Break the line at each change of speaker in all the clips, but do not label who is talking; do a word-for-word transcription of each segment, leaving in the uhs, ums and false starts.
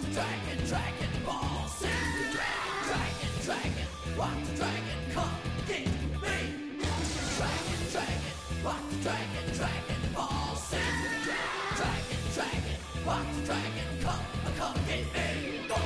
the dragon, dragon ball, sing the dragon, dragon, dragon, walk the dragon, come get me. Dragon, dragon, walk the dragon, dragon ball, sing the dragon, dragon, dragon, walk the dragon, come, come get me. Go.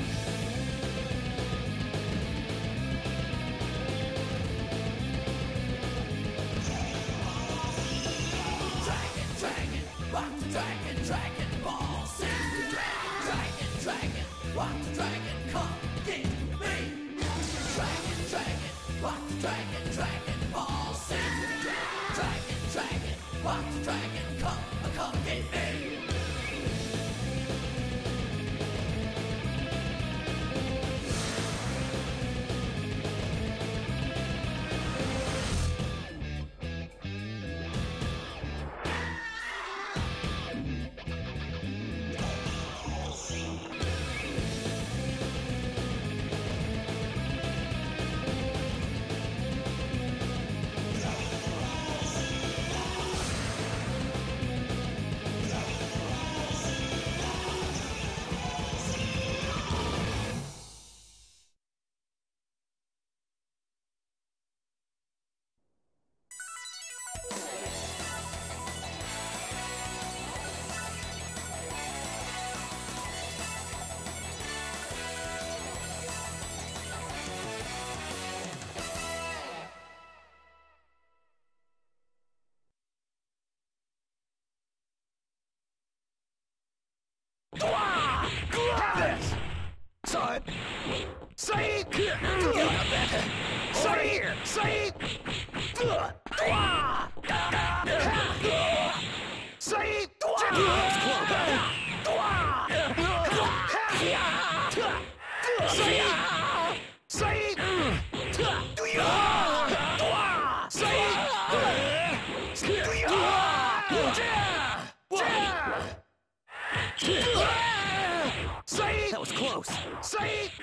Dragon, dragon, walk the dragon, dragon ball, sing the dragon, dragon, dragon, walk the dragon, come get me. Dragon, dragon, walk the dragon, dragon ball, sing the dragon, dragon, dragon, walk the dragon, come, come get me.
Son! Say it! Say it! Say it! Say it! Say it! Say it!
That was close.
Say it!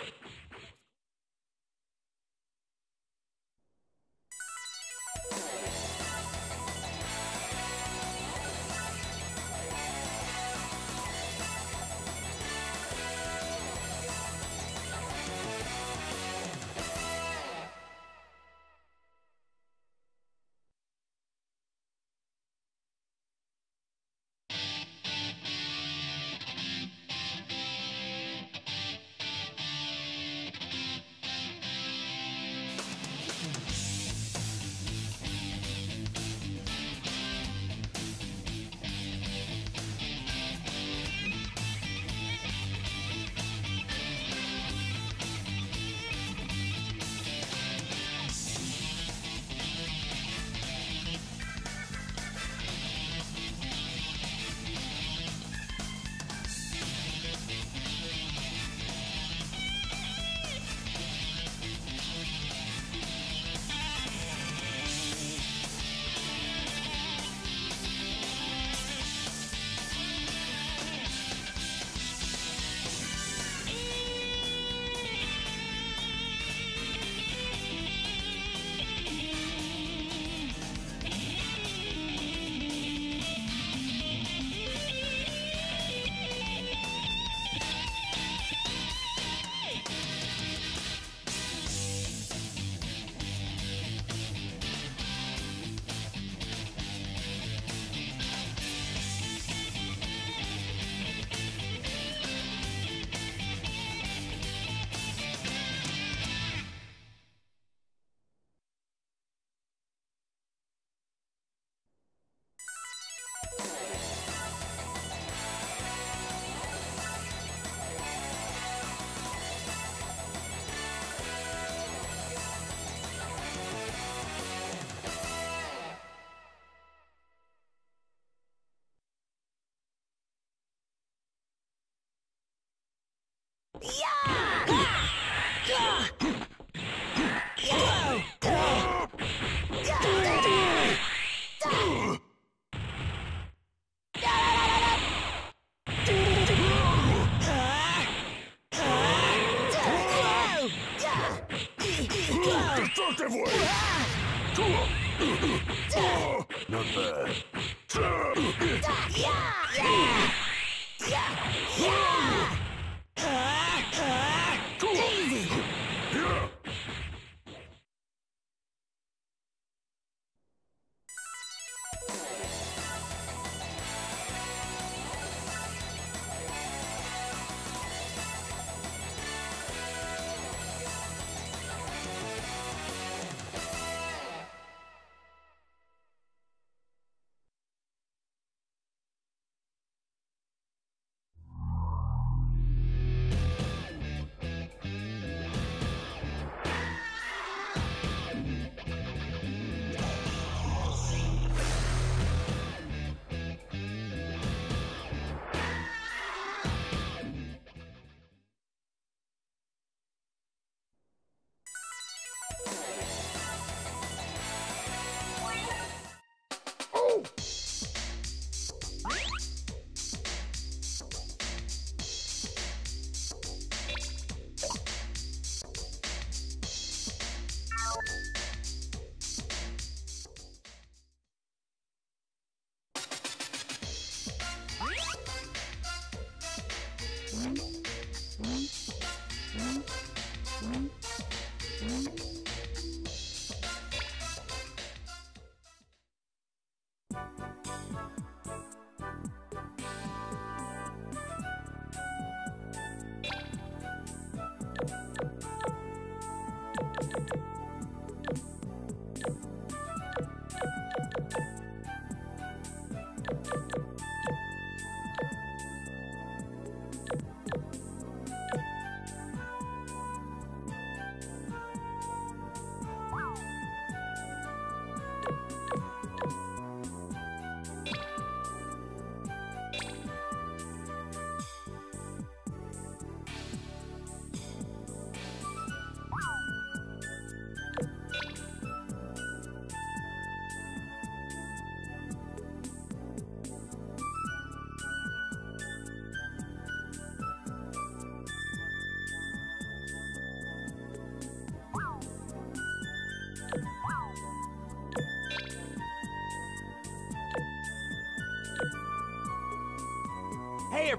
Not bad.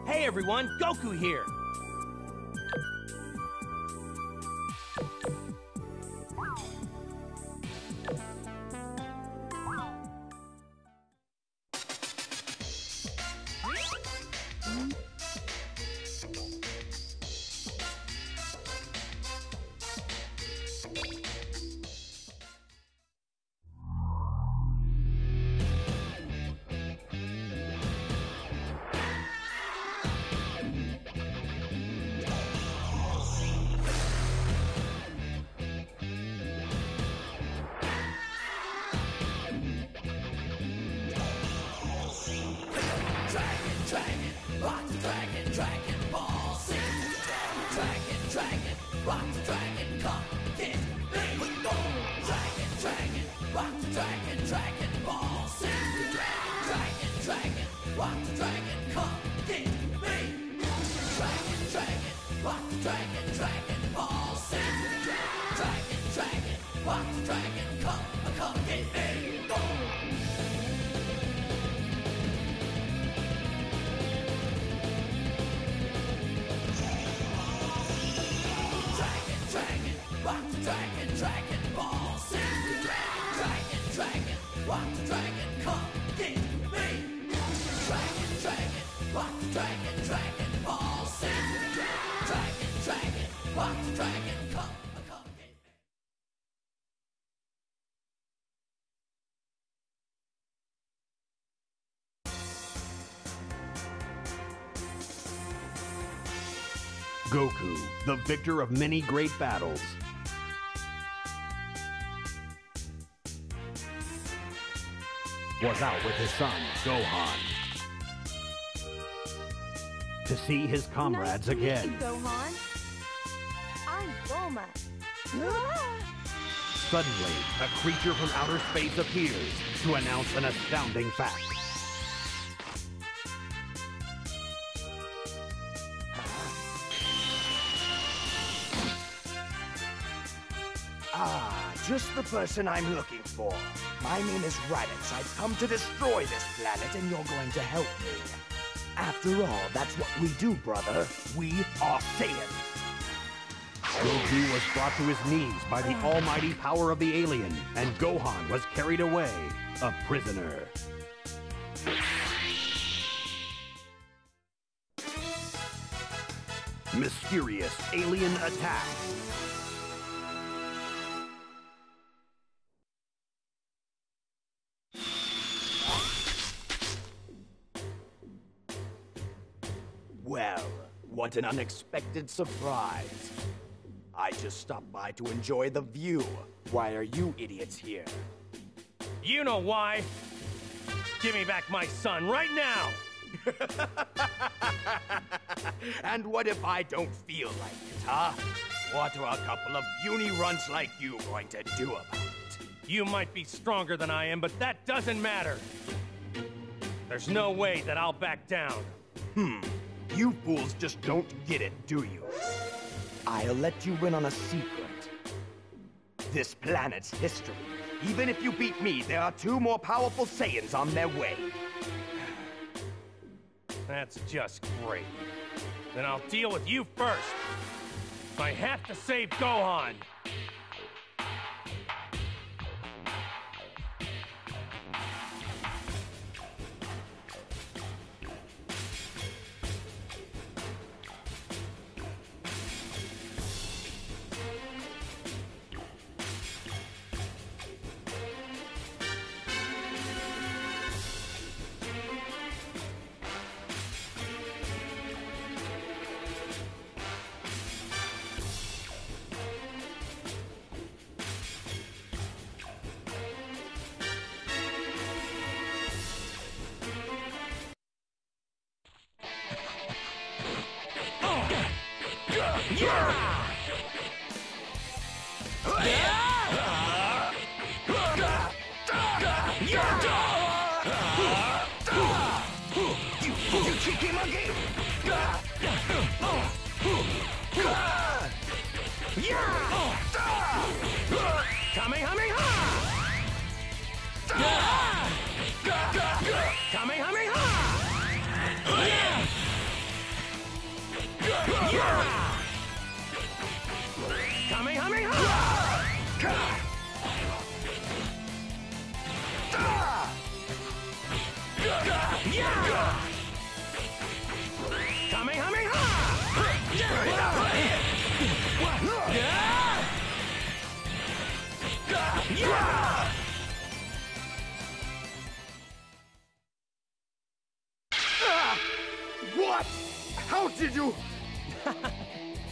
Hey everyone, Goku here!
Goku, the victor of many great battles, was out with his son, Gohan, to see his comrades
nice to
again.
Meet you, Gohan. I'm Bulma.
Suddenly, a creature from outer space appears to announce an astounding fact.
Ah, just the person I'm looking for. My name is Raditz. I've come to destroy this planet, and you're going to help me. After all, that's what we do, brother. We are Saiyans.
Goku was brought to his knees by the almighty power of the alien, and Gohan was carried away, a prisoner. Mysterious alien attack.
Well, what an unexpected surprise. I just stopped by to enjoy the view. Why are you idiots here?
You know why! Give me back my son right now!
And what if I don't feel like it, huh? What are a couple of puny runts like you going to do about it?
You might be stronger than I am, but that doesn't matter! There's no way that I'll back down.
Hmm. You fools just don't get it, do you? I'll let you in on a secret. This planet's history. Even if you beat me, there are two more powerful Saiyans on their way.
That's just great. Then I'll deal with you first. I have to save Gohan.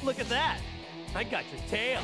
Look at that! I got your tail!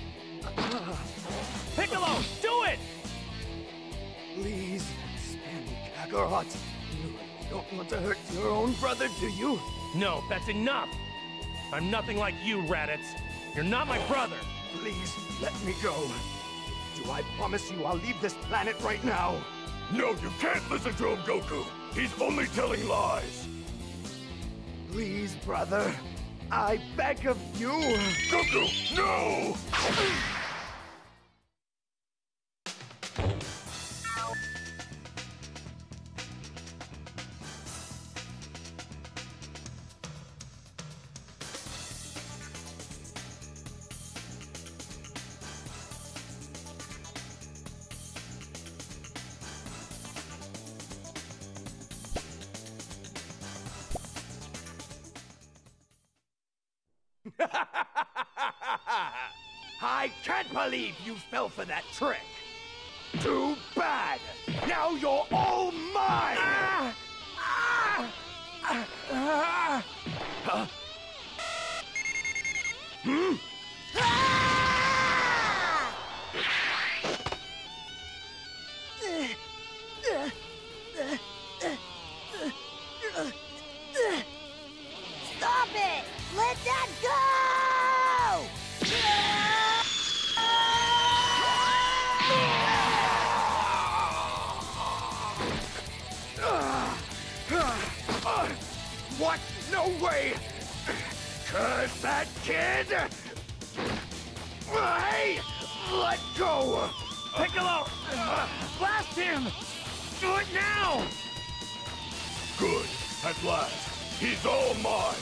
Piccolo, do it!
Please, spare me, Kakarot. You don't want to hurt your own brother, do you?
No, that's enough! I'm nothing like you, Raditz. You're not my brother!
Please, let me go. Do I promise you I'll leave this planet right now?
No, you can't listen to him, Goku! He's only telling lies!
Please, brother. I beg of you.
Goku, no!
I can't believe you fell for that trick. Too bad. Now you're all mine. Ah! Ah! Ah! Ah! Huh? Hmm?
Stop it! Let that go!
What? No way! Curse that kid! Hey! Let go!
Piccolo! Blast him! Do it now!
Good. At last. He's all mine.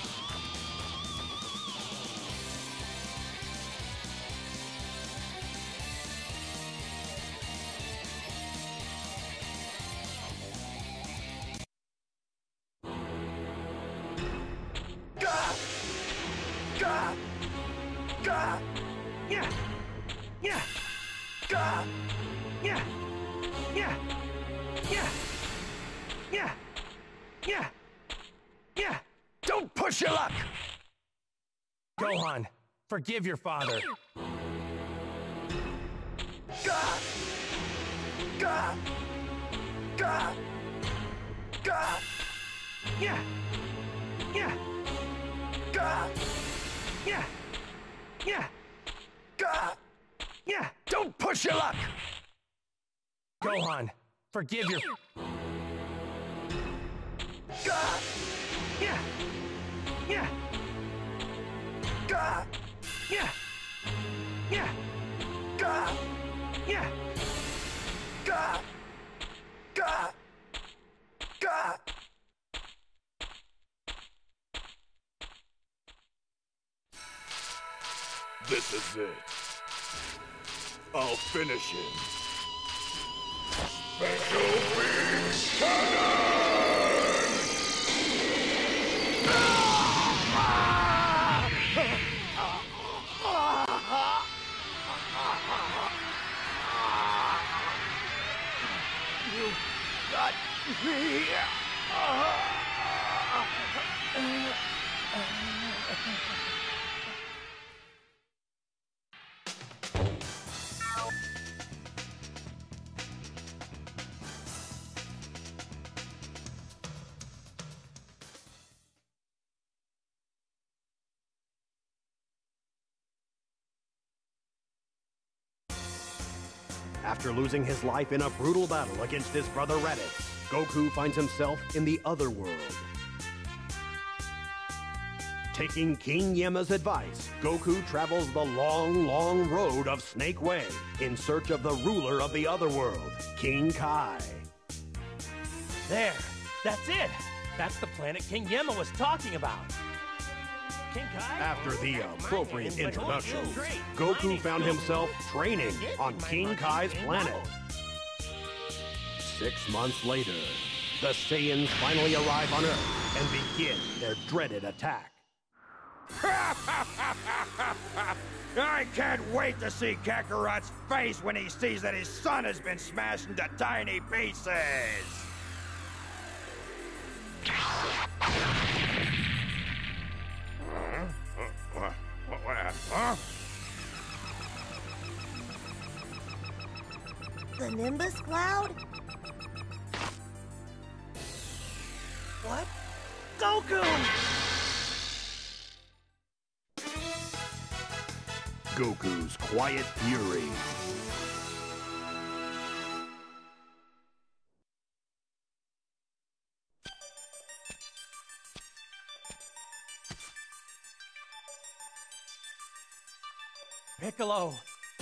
Gah! Gah! Gah!
Yeah! Yeah!
Gah!
Yeah! Yeah! Yeah! Yeah! Yeah! Yeah!
Don't push your luck!
Gohan, forgive your father.
Gah! Gah! Gah! Gah!
Yeah! Yeah!
Gah!
Yeah! Yeah!
Gah!
Yeah!
Don't push your luck!
Gohan, forgive your...
Gah!
Yeah! Yeah!
Gah!
Yeah! Yeah!
Gah!
Yeah!
Gah! Gah! Gah!
This is it. I'll finish him. Special Beast Cannon!
You got me.
After losing his life in a brutal battle against his brother Raditz, Goku finds himself in the other world. Taking King Yemma's advice, Goku travels the long, long road of Snake Way in search of the ruler of the other world, King Kai.
There! That's it! That's the planet King Yemma was talking about! King Kai?
After the appropriate
My name's like,
introduction,
oh, great. My
Goku
name's
found
Goku.
himself training
Yes,
on
my
King
monkey
Kai's
King
planet.
Bubble.
Six months later, the Saiyans finally arrive on Earth and begin their dreaded attack.
I can't wait to see Kakarot's face when he sees that his son has been smashed into tiny pieces!
Huh?
the Nimbus Cloud?
What? Goku!
Goku's Quiet Fury.
Piccolo!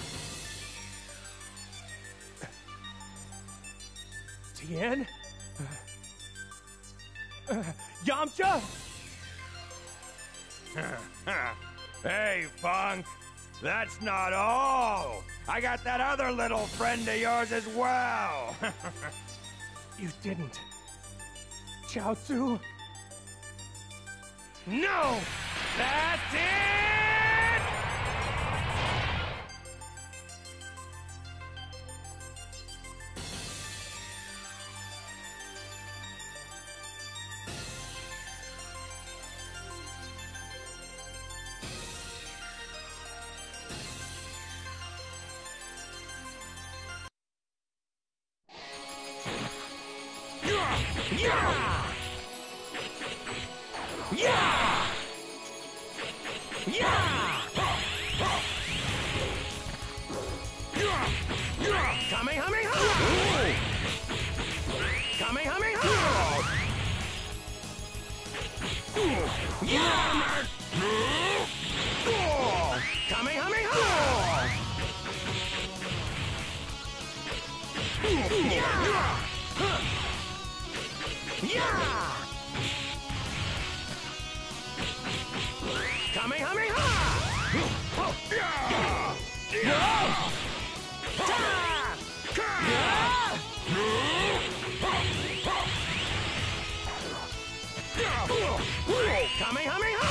Tien? Uh, uh, Yamcha?
Hey, Punk! That's not all! I got that other little friend of yours as well!
You didn't. Chaozu?
No! That's it! Yeah! Yeah! Yeah!
Kamehameha! Kamehameha!
Yeah!
Kamehameha!
Yeah!
Yeah! Kamehameha! Kamehameha!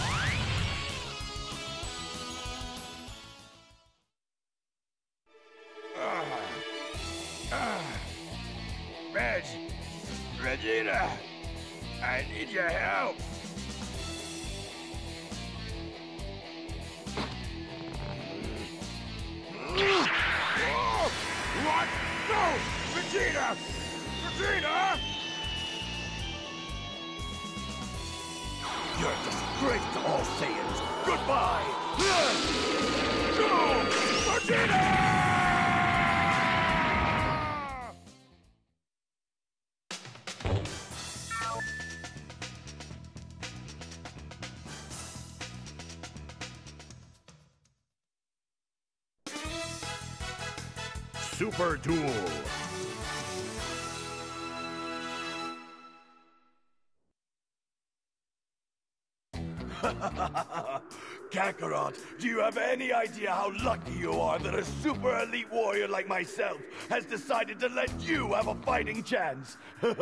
Reg! Vegeta! I need your help! What? No! Vegeta! Vegeta! You're a disgrace to all Saiyans! Goodbye! No! Vegeta!
Super Duel.
Kakarot, do you have any idea how lucky you are that a super elite warrior like myself has decided to let you have a fighting chance?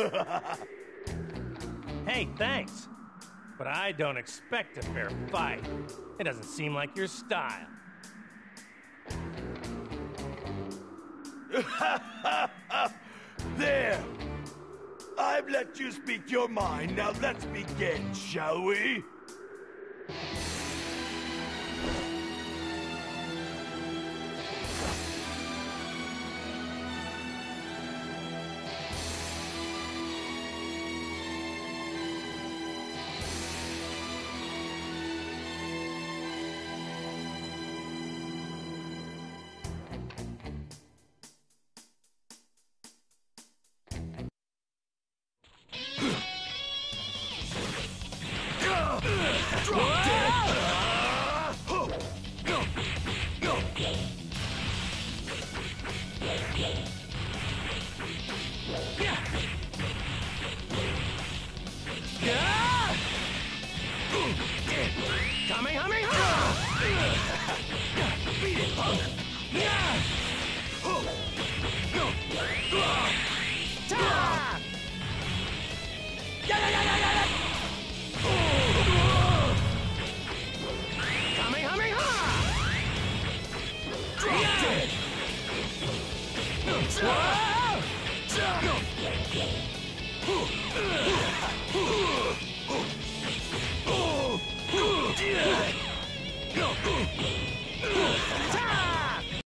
Hey, thanks. But I don't expect a fair fight. It doesn't seem like your style.
There! I've let you speak your mind, now let's begin, shall we? Whoa!